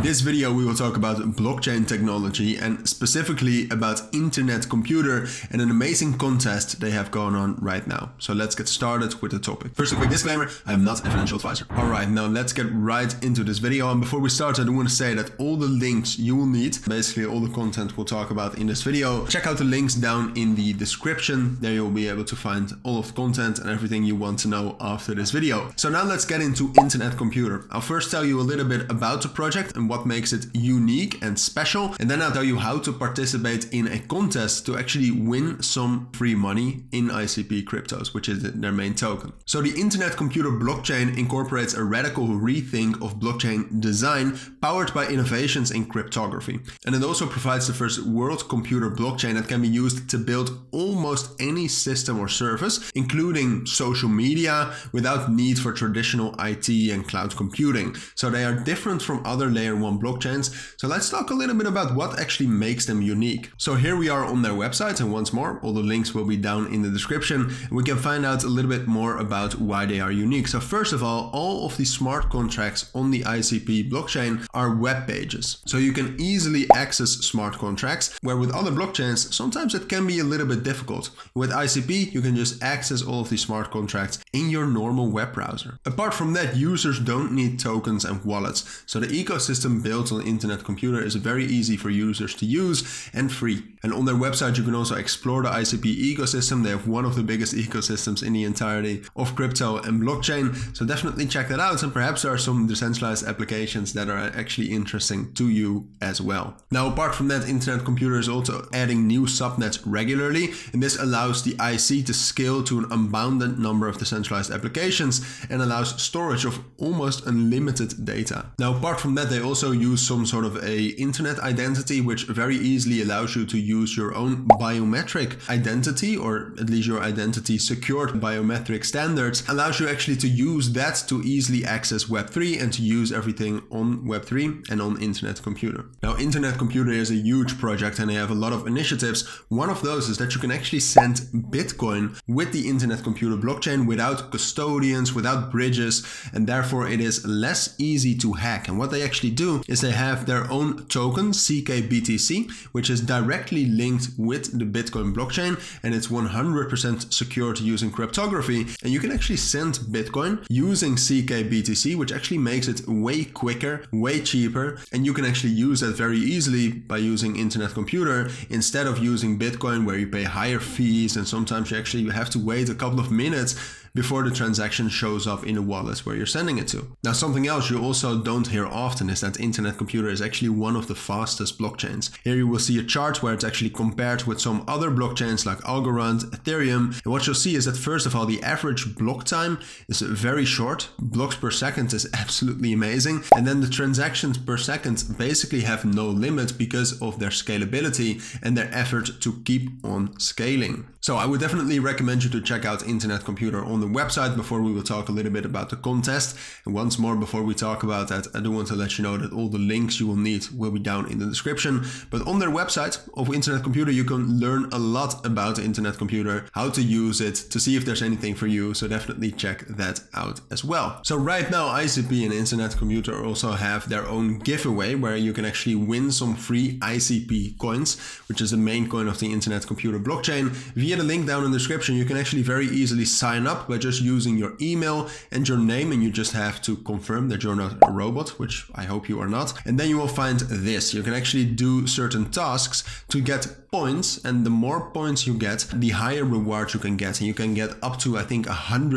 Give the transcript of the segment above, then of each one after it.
this video we will talk about blockchain technology and specifically about Internet Computer and an amazing contest they have going on right now. So let's get started with the topic. First, a quick disclaimer, I am not a financial advisor. Alright, now let's get right into this video, and before we start I do want to say that all the links you will need, basically all the content we'll talk about in this video, check out the links down in the description. There you'll be able to find all of the content and everything you want to know after this video. So now let's get into Internet Computer. I'll first tell you a little bit about the project and what makes it unique and special, and then I'll tell you how to participate in a contest to actually win some free money in ICP cryptos, which is their main token. So the Internet Computer blockchain incorporates a radical rethink of blockchain design powered by innovations in cryptography, and it also provides the first world computer blockchain that can be used to build almost any system or service, including social media, without need for traditional IT and cloud computing. So they are different from other layer 1 blockchains. So let's talk a little bit about what actually makes them unique. So here we are on their website, and once more, all the links will be down in the description. We can find out a little bit more about why they are unique. So first of all of the smart contracts on the ICP blockchain are web pages. So you can easily access smart contracts, where with other blockchains, sometimes it can be a little bit difficult. With ICP, you can just access all of the smart contracts in your normal web browser. Apart from that, users don't need tokens and wallets. So the ecosystem built on Internet Computer is very easy for users to use and free. And on their website, you can also explore the ICP ecosystem. They have one of the biggest ecosystems in the entirety of crypto and blockchain. So definitely check that out. And perhaps there are some decentralized applications that are actually interesting to you as well. Now, apart from that, Internet Computer is also adding new subnets regularly. And this allows the IC to scale to an unbounded number of decentralized applications and allows storage of almost unlimited data. Now, apart from that, they also use some sort of a internet identity, which very easily allows you to use your own biometric identity, or at least your identity secured biometric standards, allows you actually to use that to easily access Web3 and to use everything on Web3 and on Internet Computer. Now, Internet Computer is a huge project and they have a lot of initiatives. One of those is that you can actually send Bitcoin with the Internet Computer blockchain without custodians, without bridges, and therefore it is less easy to hack. And what they actually do is they have their own token, CKBTC, which is directly linked with the Bitcoin blockchain, and it's 100% secured using cryptography. And you can actually send Bitcoin using CKBTC, which actually makes it way quicker, way cheaper, and you can actually use that very easily by using Internet Computer instead of using Bitcoin, where you pay higher fees and sometimes you actually have to wait a couple of minutes before the transaction shows up in the wallet where you're sending it to. Now, something else you also don't hear often is that Internet Computer is actually one of the fastest blockchains. Here you will see a chart where it's actually compared with some other blockchains like Algorand, Ethereum. And what you'll see is that first of all, the average block time is very short. Blocks per second is absolutely amazing. And then the transactions per second basically have no limit because of their scalability and their effort to keep on scaling. So I would definitely recommend you to check out Internet Computer on the website before we will talk a little bit about the contest. And once more, before we talk about that, I do want to let you know that all the links you will need will be down in the description. But on their website of Internet Computer, you can learn a lot about the Internet Computer, how to use it, to see if there's anything for you. So definitely check that out as well. So right now, ICP and Internet Computer also have their own giveaway where you can actually win some free ICP coins, which is the main coin of the Internet Computer blockchain. Via the link down in the description, you can actually very easily sign up by just using your email and your name, and you just have to confirm that you're not a robot, which I hope you are not. And then you will find this. You can actually do certain tasks to get points, and the more points you get, the higher reward you can get. And you can get up to, I think,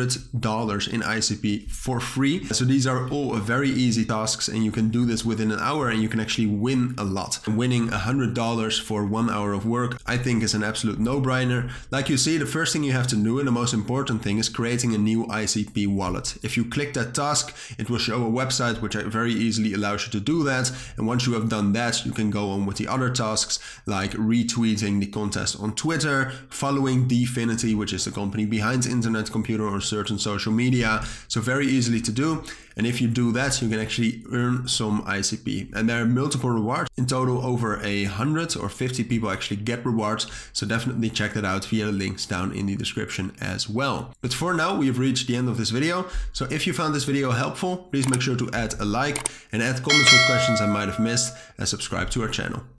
$100 in ICP for free. So these are all very easy tasks, and you can do this within an hour, and you can actually win a lot. Winning $100 for 1 hour of work, I think, is an absolute no-brainer. Like you see, the first thing you have to do, and the most important thing, is creating a new ICP wallet. If you click that task, it will show a website which very easily allows you to do that. And once you have done that, you can go on with the other tasks like retweet retweeting the contest on Twitter, following Dfinity, which is the company behind Internet Computer or certain social media. So very easily to do. And if you do that, you can actually earn some ICP. And there are multiple rewards. In total, over 100 or 50 people actually get rewards. So definitely check that out via the links down in the description as well. But for now, we have reached the end of this video. So if you found this video helpful, please make sure to add a like and add comments with questions I might have missed and subscribe to our channel.